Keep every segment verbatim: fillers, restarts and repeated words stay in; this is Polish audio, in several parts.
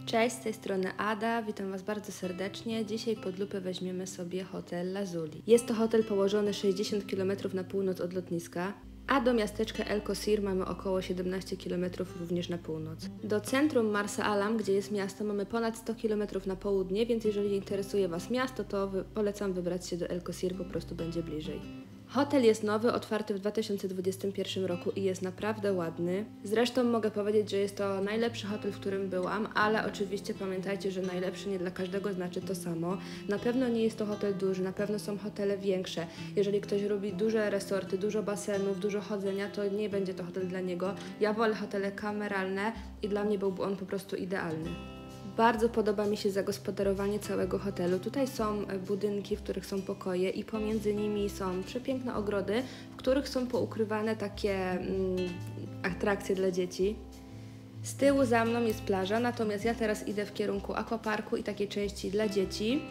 Cześć, z tej strony Ada, witam Was bardzo serdecznie. Dzisiaj pod lupę weźmiemy sobie hotel Lazuli. Jest to hotel położony sześćdziesiąt kilometrów na północ od lotniska, a do miasteczka El Qasir mamy około siedemnaście kilometrów również na północ. Do centrum Marsa Alam, gdzie jest miasto, mamy ponad sto kilometrów na południe, więc jeżeli interesuje Was miasto, to wy polecam wybrać się do El Qasir, po prostu będzie bliżej. Hotel jest nowy, otwarty w dwa tysiące dwudziestym pierwszym roku i jest naprawdę ładny. Zresztą mogę powiedzieć, że jest to najlepszy hotel, w którym byłam, ale oczywiście pamiętajcie, że najlepszy nie dla każdego znaczy to samo. Na pewno nie jest to hotel duży, na pewno są hotele większe. Jeżeli ktoś lubi duże resorty, dużo basenów, dużo chodzenia, to nie będzie to hotel dla niego. Ja wolę hotele kameralne i dla mnie byłby on po prostu idealny. Bardzo podoba mi się zagospodarowanie całego hotelu. Tutaj są budynki, w których są pokoje i pomiędzy nimi są przepiękne ogrody, w których są poukrywane takie mm, atrakcje dla dzieci. Z tyłu za mną jest plaża, natomiast ja teraz idę w kierunku aquaparku i takiej części dla dzieci.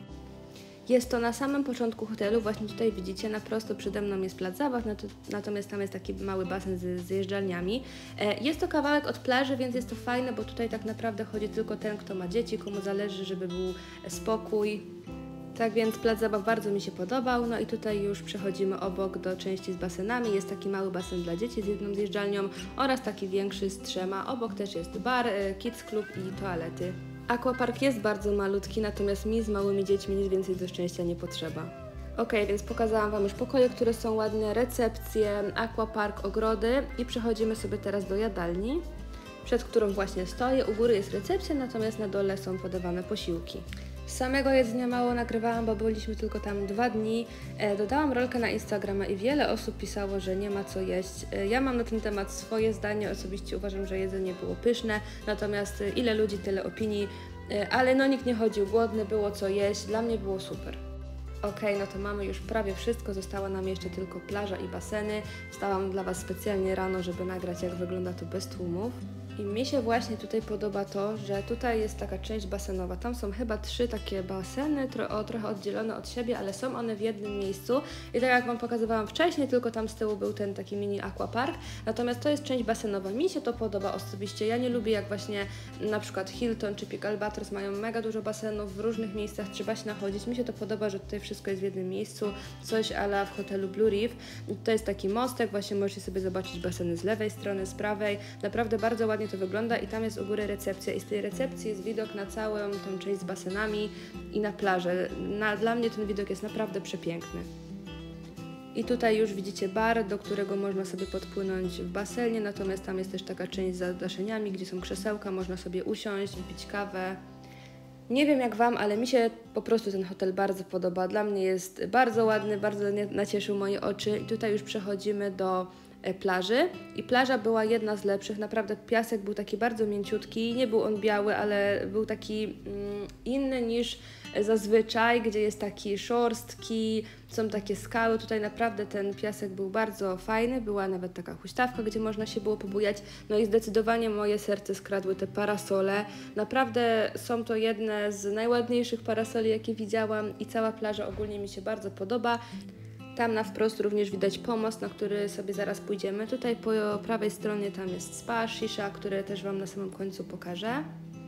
Jest to na samym początku hotelu, właśnie tutaj widzicie, na prosto przede mną jest plac zabaw, natomiast tam jest taki mały basen z zjeżdżalniami. Jest to kawałek od plaży, więc jest to fajne, bo tutaj tak naprawdę chodzi tylko ten, kto ma dzieci, komu zależy, żeby był spokój. Tak więc plac zabaw bardzo mi się podobał, no i tutaj już przechodzimy obok do części z basenami. Jest taki mały basen dla dzieci z jedną zjeżdżalnią oraz taki większy z trzema. Obok też jest bar, kids club i toalety. Aquapark jest bardzo malutki, natomiast mi z małymi dziećmi nic więcej do szczęścia nie potrzeba. Ok, więc pokazałam Wam już pokoje, które są ładne, recepcje, aquapark, ogrody i przechodzimy sobie teraz do jadalni, przed którą właśnie stoję. U góry jest recepcja, natomiast na dole są podawane posiłki. Samego jedzenia mało nagrywałam, bo byliśmy tylko tam dwa dni. E, dodałam rolkę na Instagrama i wiele osób pisało, że nie ma co jeść. E, ja mam na ten temat swoje zdanie, osobiście uważam, że jedzenie było pyszne, natomiast e, ile ludzi, tyle opinii, e, ale no nikt nie chodził głodny, było co jeść, dla mnie było super. Ok, no to mamy już prawie wszystko, została nam jeszcze tylko plaża i baseny. Wstałam dla Was specjalnie rano, żeby nagrać, jak wygląda to bez tłumów. I mi się właśnie tutaj podoba to, że tutaj jest taka część basenowa. Tam są chyba trzy takie baseny, tro, o, trochę oddzielone od siebie, ale są one w jednym miejscu. I tak jak Wam pokazywałam wcześniej, tylko tam z tyłu był ten taki mini aquapark. Natomiast to jest część basenowa. Mi się to podoba osobiście. Ja nie lubię, jak właśnie na przykład Hilton czy Peak Albatros mają mega dużo basenów, w różnych miejscach trzeba się nachodzić. Mi się to podoba, że tutaj wszystko jest w jednym miejscu. Coś a la w hotelu Blue Reef. To jest taki mostek, właśnie możecie sobie zobaczyć baseny z lewej strony, z prawej. Naprawdę bardzo ładnie to wygląda i tam jest u góry recepcja i z tej recepcji jest widok na całą tą część z basenami i na plażę. Na, dla mnie ten widok jest naprawdę przepiękny. I tutaj już widzicie bar, do którego można sobie podpłynąć w basenie, natomiast tam jest też taka część z zadaszeniami, gdzie są krzesełka, można sobie usiąść, wypić kawę. Nie wiem jak Wam, ale mi się po prostu ten hotel bardzo podoba. Dla mnie jest bardzo ładny, bardzo nacieszył moje oczy i tutaj już przechodzimy do plaży i plaża była jedna z lepszych, naprawdę piasek był taki bardzo mięciutki, nie był on biały, ale był taki mm, inny niż zazwyczaj, gdzie jest taki szorstki, są takie skały, tutaj naprawdę ten piasek był bardzo fajny, była nawet taka huśtawka, gdzie można się było pobujać, no i zdecydowanie moje serce skradły te parasole, naprawdę są to jedne z najładniejszych parasoli, jakie widziałam i cała plaża ogólnie mi się bardzo podoba. Tam na wprost również widać pomost, na który sobie zaraz pójdziemy. Tutaj po prawej stronie tam jest spa, shisha, które też Wam na samym końcu pokażę.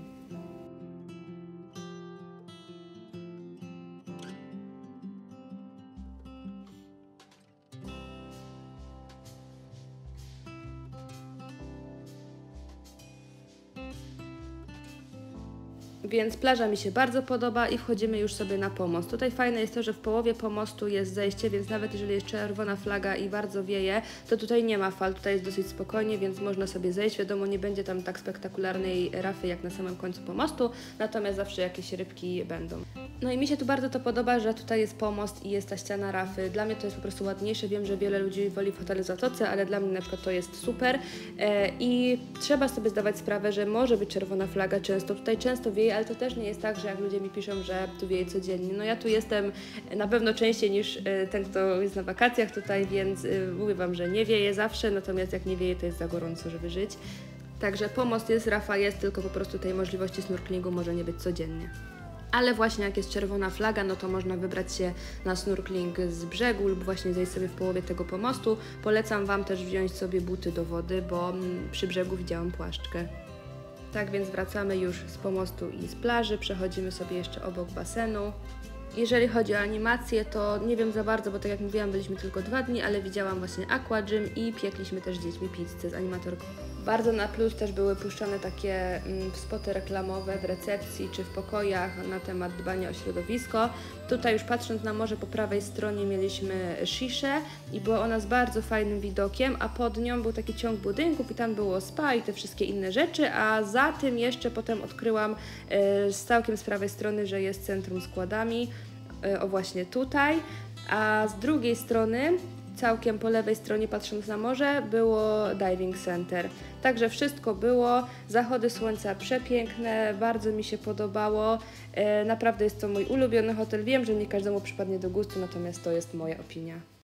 Więc plaża mi się bardzo podoba i wchodzimy już sobie na pomost. Tutaj fajne jest to, że w połowie pomostu jest zejście, więc nawet jeżeli jest czerwona flaga i bardzo wieje, to tutaj nie ma fal, tutaj jest dosyć spokojnie, więc można sobie zejść. Wiadomo, nie będzie tam tak spektakularnej rafy jak na samym końcu pomostu, natomiast zawsze jakieś rybki będą. No i mi się tu bardzo to podoba, że tutaj jest pomost i jest ta ściana rafy. Dla mnie to jest po prostu ładniejsze. Wiem, że wiele ludzi woli w hotelu Zatoce, ale dla mnie na przykład to jest super. E, I trzeba sobie zdawać sprawę, że może być czerwona flaga często. Tutaj często wieje, ale to też nie jest tak, że jak ludzie mi piszą, że tu wieje codziennie. No ja tu jestem na pewno częściej niż ten, kto jest na wakacjach tutaj, więc mówię Wam, że nie wieje zawsze, natomiast jak nie wieje, to jest za gorąco, żeby żyć. Także pomost jest, rafa jest, tylko po prostu tej możliwości snorkelingu może nie być codziennie. Ale właśnie jak jest czerwona flaga, no to można wybrać się na snorkeling z brzegu lub właśnie zejść sobie w połowie tego pomostu. Polecam Wam też wziąć sobie buty do wody, bo przy brzegu widziałam płaszczkę. Tak więc wracamy już z pomostu i z plaży, przechodzimy sobie jeszcze obok basenu. Jeżeli chodzi o animację, to nie wiem za bardzo, bo tak jak mówiłam, byliśmy tylko dwa dni, ale widziałam właśnie Aqua Gym i piekliśmy też z dziećmi pizzę z animatorką. Bardzo na plus też były puszczane takie mm, spoty reklamowe w recepcji czy w pokojach na temat dbania o środowisko. Tutaj już patrząc na morze po prawej stronie mieliśmy sziszę i była ona z bardzo fajnym widokiem, a pod nią był taki ciąg budynków i tam było spa i te wszystkie inne rzeczy, a za tym jeszcze potem odkryłam y, z całkiem z prawej strony, że jest centrum składami, y, o właśnie tutaj, a z drugiej strony całkiem po lewej stronie, patrząc na morze, było diving center. Także wszystko było, zachody słońca przepiękne, bardzo mi się podobało. E, naprawdę jest to mój ulubiony hotel. Wiem, że nie każdemu przypadnie do gustu, natomiast to jest moja opinia.